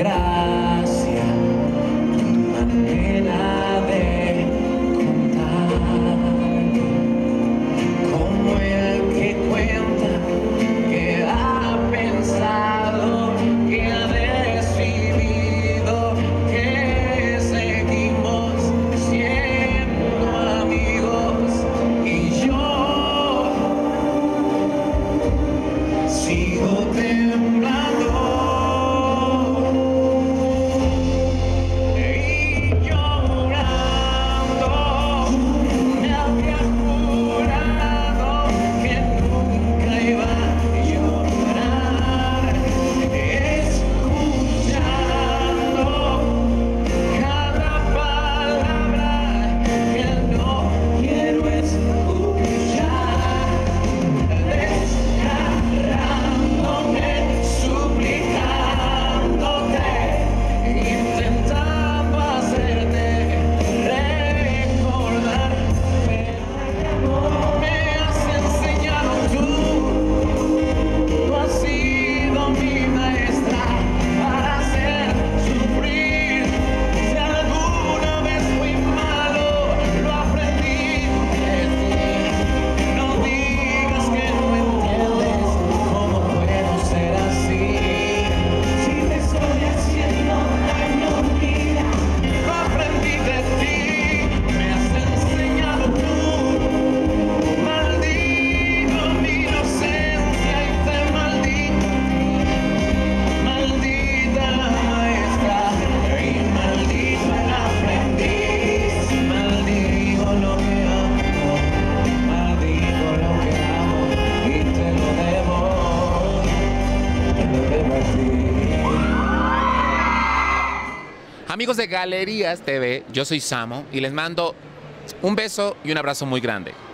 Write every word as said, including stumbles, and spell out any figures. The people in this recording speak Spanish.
gracia, tu manera de contar, como el que cuenta que ha pensado, que ha decidido, que seguimos siendo amigos, y yo sigo temblando y llorando. Me había jurado que nunca iba a llorar, escuchando cada palabra que no quiero escuchar, desgarrándome, suplicándote, intentando hacerte recordar, pero me has enseñado tú, tú has sido mi maestra para hacer sufrir. Si alguna vez fui malo, lo aprendí de ti. No digas que no entiendes cómo puedo ser así. Si te estoy haciendo daño, mira, lo aprendí de ti. Me has enseñado tú. Maldigo mi inocencia y te maldigo, maldita maestra, y maldito el aprendiz. Maldigo lo que amo, maldigo lo que amo, y te lo debo, te lo debo a ti. Amigos de Galerías T V, yo soy Samo y les mando un beso y un abrazo muy grande.